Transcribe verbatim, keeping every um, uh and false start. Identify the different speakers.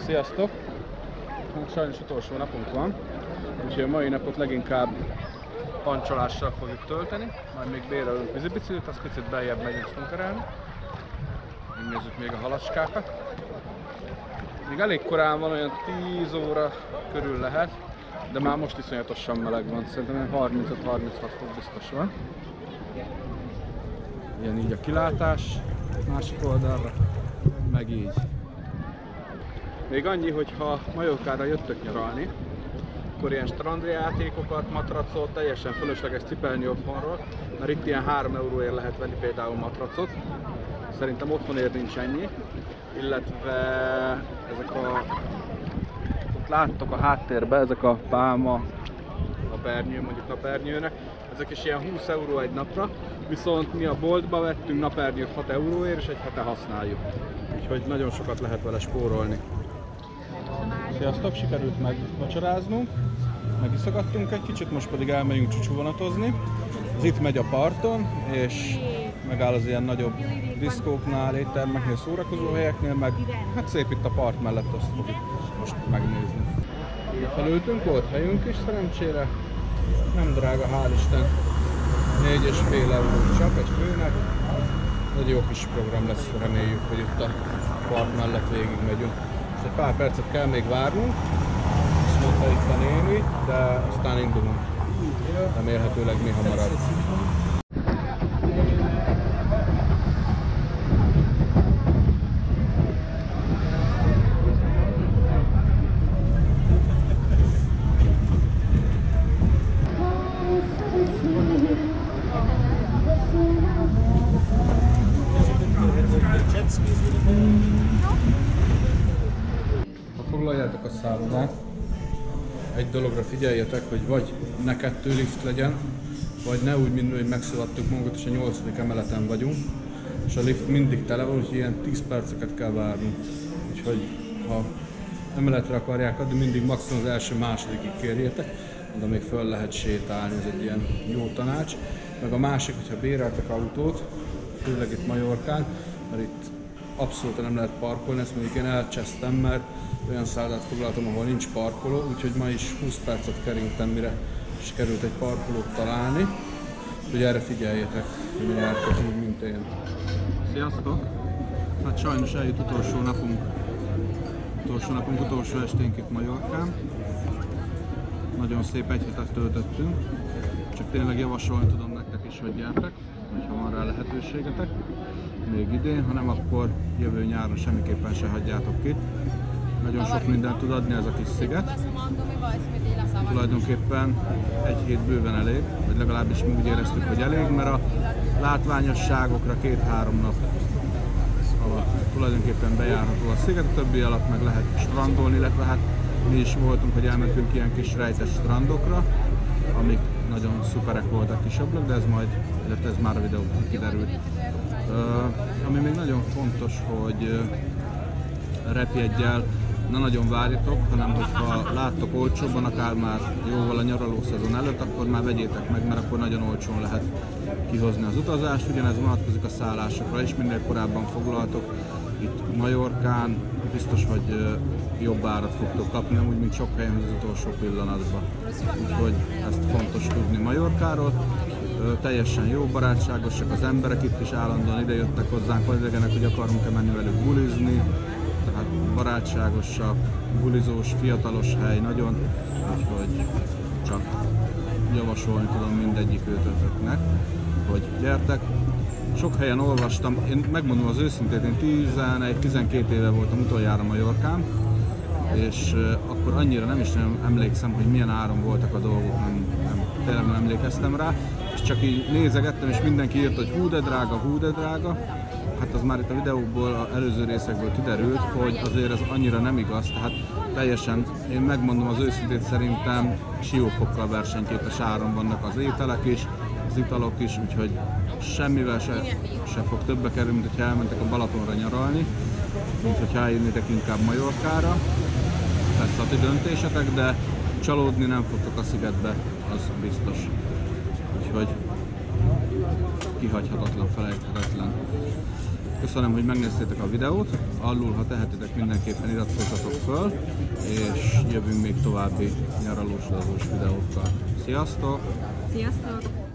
Speaker 1: Sziasztok! Sajnos utolsó napunk van, úgyhogy a mai napot leginkább pancsolással fogjuk tölteni, majd még bérelünk vízibiciklit, az picit beljebb megyünk snookerelni. Megnézzük még a halacskákat. Még elég korán van, olyan tíz óra körül lehet, de már most iszonyatosan meleg van, szerintem harmincöt-harminchat fok biztos van. Ilyen így a kilátás, másik oldalra, meg így. Még annyi, hogy ha Majorkára jöttök nyaralni, akkor ilyen strandjátékokat, matracot, teljesen fölösleges cipelni otthonról, mert itt ilyen három euróért lehet venni például matracot. Szerintem otthonért nincs ennyi, illetve ezek a, ott láttok a háttérben, ezek a pálma, napernyő, mondjuk napernyőnek, ezek is ilyen húsz euró egy napra, viszont mi a boltba vettünk napernyőt hat euróért, és egy hete használjuk. Úgyhogy nagyon sokat lehet vele spórolni. Sziasztok! Sikerült megvacsoráznunk, megiszogattunk egy kicsit, most pedig elmegyünk csúcsúvonatozni. Ez itt megy a parton, és megáll az ilyen nagyobb diszkóknál, éttermeknél, szórakozó helyeknél, meg hát szép itt a part mellett, azt fogjuk most megnézni. Felültünk, volt helyünk is szerencsére, nem drága, hál' Isten, négy és fél euró csak egy főnek. Egy jó kis program lesz, reméljük, hogy itt a part mellett végig megyünk. És egy pár percet kell még várnunk, azt mondta itt a néni, de aztán indulunk. Remélhetőleg mi hamarabb. Foglaljátok a szállodát, egy dologra figyeljetek, hogy vagy ne kettő lift legyen, vagy ne úgy, mint hogy megszaladtuk magunkat, és a nyolcadik emeleten vagyunk, és a lift mindig tele van, úgyhogy ilyen tíz perceket kell várnunk. Úgyhogy ha emeletre akarják adni, mindig maximum az első-másodikig kérjétek, de még föl lehet sétálni, ez egy ilyen jó tanács. Meg a másik, hogyha béreltek autót, főleg itt Majorkán, mert itt abszolút nem lehet parkolni, ezt mondjuk én elcsesztem, mert olyan szállodát foglaltam, ahol nincs parkoló, úgyhogy ma is húsz percet keringtem, mire sikerült egy parkolót találni. Úgyhogy erre figyeljetek, hogy ne jártok úgy, mint én. Sziasztok! Hát sajnos eljött utolsó napunk, utolsó napunk, utolsó esténk itt Majorkán. Nagyon szép egy hetet töltöttünk, csak tényleg javasolni tudom nektek is, hogy gyertek, hogyha van rá lehetőségetek. Még idén, ha nem, akkor jövő nyáron semmiképpen se hagyjátok ki. Nagyon sok mindent tud adni ez a kis sziget. Tulajdonképpen egy hét bőven elég, vagy legalábbis mi úgy éreztük, hogy elég, mert a látványosságokra két-három nap alatt tulajdonképpen bejárható a sziget, a többi alatt meg lehet strandolni, illetve hát mi is voltunk, hogy elmentünk ilyen kis rejtes strandokra, amik nagyon szuperek voltak kisebbek, de ez majd, illetve ez már a videóban kiderült. Uh, ami még nagyon fontos, hogy uh, repjeggyel ne nagyon várjatok, hanem hogyha láttok olcsóbban, akár már jóval a nyaraló szezon előtt, akkor már vegyétek meg, mert akkor nagyon olcsón lehet kihozni az utazást. Ugyanez vonatkozik a szállásokra is, minél korábban foglaltok. Itt Majorkán biztos, hogy uh, jobb árat fogtok kapni, nem úgy, mint sok helyen az utolsó pillanatban. Úgyhogy ezt fontos tudni Majorkáról. Teljesen jó, barátságosak az emberek, itt is állandóan idejöttek hozzánk, vagy idegenek, hogy akarunk-e menni velük bulizni, tehát barátságosak, bulizós, fiatalos hely nagyon, úgyhogy csak javasolni tudom mindegyik őtöknek, hogy gyertek. Sok helyen olvastam, én megmondom az őszintét, én tizenegy-tizenkét éve voltam utoljára Majorkán, és akkor annyira nem is nem emlékszem, hogy milyen áron voltak a dolgok, nem, nem, tényleg nem emlékeztem rá, és csak így nézegettem, és mindenki írt, hogy hú de drága, hú de drága. Hát az már itt a videókból, az előző részekből kiderült, hogy azért ez annyira nem igaz, tehát teljesen, én megmondom az őszintét, szerintem siófokkal versenyképes áron vannak az ételek is, az italok is, úgyhogy semmivel se, se fog többe kerülni, mint hogyha elmentek a Balatonra nyaralni, mint hogyha eljönnétek inkább Majorkára. Lesz a ti döntésetek, de csalódni nem fogtok a szigetbe, az biztos. Úgyhogy kihagyhatatlan, felejthetetlen. Köszönöm, hogy megnéztétek a videót, alul, ha tehetitek, mindenképpen iratkozzatok föl, és jövünk még további nyaralós videókkal. Sziasztok!
Speaker 2: Sziasztok!